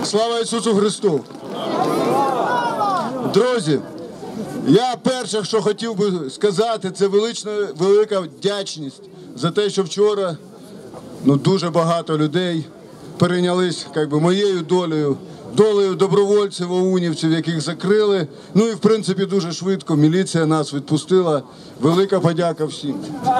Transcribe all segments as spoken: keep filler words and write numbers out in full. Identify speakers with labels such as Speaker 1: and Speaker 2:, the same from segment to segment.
Speaker 1: Слава Ісусу Христу! Друзі, я перше, що хотів би сказати, це велична, велика вдячність за те, що вчора ну, дуже багато людей перейнялись як би, моєю долею, долею добровольців, оунівців, яких закрили. Ну і в принципі дуже швидко міліція нас відпустила. Велика подяка всім.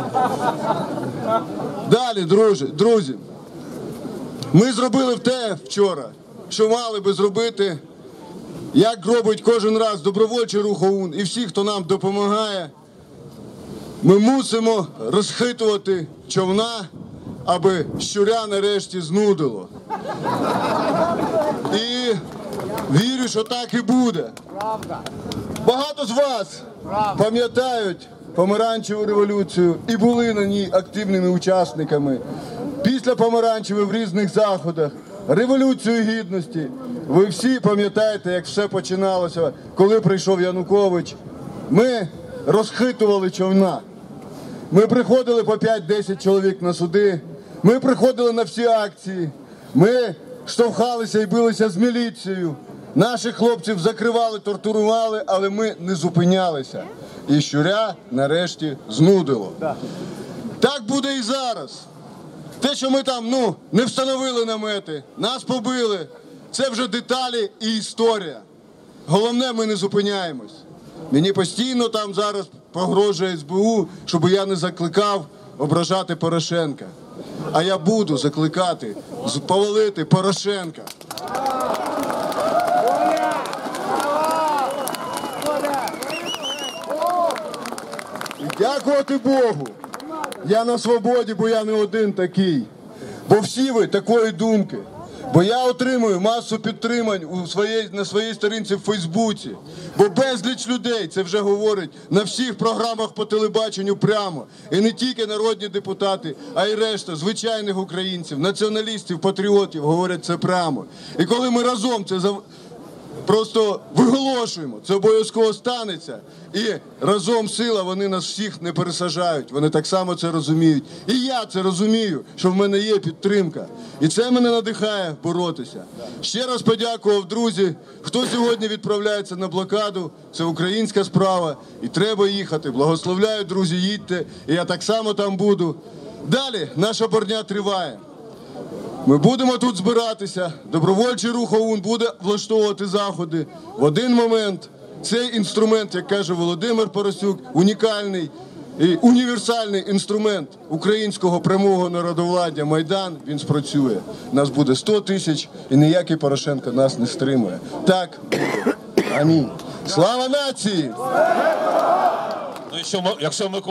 Speaker 1: Далі, друзі, друзі, ми зробили те вчора, що мали би зробити, як робить кожен раз добровольчий рух ОУН і всі, хто нам допомагає. Ми мусимо розхитувати човна, аби щуря нарешті знудило. І вірю, що так і буде. Багато з вас пам'ятають помаранчеву революцію і були на ній активними учасниками. Після помаранчевої в різних заходах, Революцію Гідності. Ви всі пам'ятаєте, як все починалося, коли прийшов Янукович. Ми розхитували човна. Ми приходили по п'ять-десять чоловік на суди. Ми приходили на всі акції. Ми штовхалися і билися з міліцією. Наших хлопців закривали, тортурували, але ми не зупинялися. І щуря нарешті знудило. Так буде і зараз. Те, що ми там, ну, не встановили намети, нас побили, це вже деталі і історія. Головне, ми не зупиняємось. Мені постійно там зараз погрожує ес бе у, щоб я не закликав ображати Порошенка. А я буду закликати повалити Порошенка. І дякувати Богу, я на свободі, бо я не один такий. Бо всі ви такої думки. Бо я отримую масу підтримань у своїй, на своїй сторінці в Фейсбуці. Бо безліч людей, це вже говорить, на всіх програмах по телебаченню прямо. І не тільки народні депутати, а й решта звичайних українців, націоналістів, патріотів говорять це прямо. І коли ми разом це просто виголошуємо, це обов'язково станеться. І разом сила, вони нас всіх не пересаджають. Вони так само це розуміють. І я це розумію, що в мене є підтримка. І це мене надихає боротися. Ще раз подякував, друзі, хто сьогодні відправляється на блокаду. Це українська справа. І треба їхати. Благословляю, друзі, їдьте. І я так само там буду. Далі наша боротьба триває. Ми будемо тут збиратися, добровольчий рух ОУН буде влаштовувати заходи. В один момент цей інструмент, як каже Володимир Парасюк, унікальний і універсальний інструмент українського прямого народовладдя Майдан, він спрацює. Нас буде сто тисяч і ніякий Порошенко нас не стримує. Так буде. Амінь. Слава нації!
Speaker 2: Ну, якщо ми